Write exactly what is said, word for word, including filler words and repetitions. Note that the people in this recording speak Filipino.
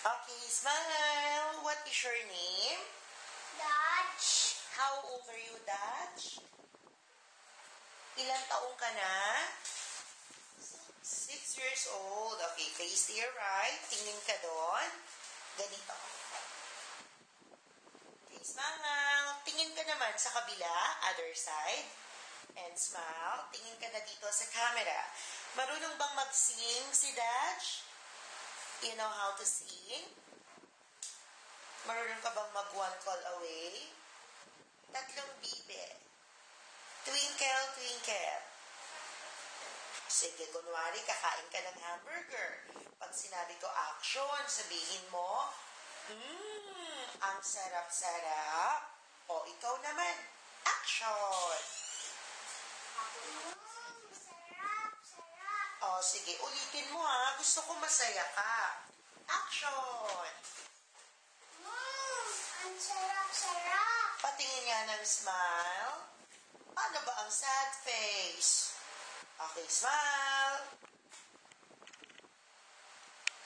Okay, smile. What is your name? Dutch. How old are you, Dutch? Ilang taong ka na? Six years old. Okay, face to your right. Tingin ka doon. Ganito. Okay, smile. Tingin ka naman sa kabila, other side. And smile. Tingin ka na dito sa camera. Marunong bang mag-sing si Dutch? You know how to sing? Marunong ka bang mag one call away? Tatlong bibe. Twinkle, twinkle. Sige, kunwari, kakain ka ng hamburger. Pag sinabi ko action, sabihin mo, Mmm, ang sarap-sarap. O, ikaw naman, action. Mmm, sarap, sarap. O, sige, ulitin mo ha. Gusto ko masaya ka. Action. Mmm, ang sarap, sarap. Patingin nga ng smile. Ano ba ang sad face? Okay, smile.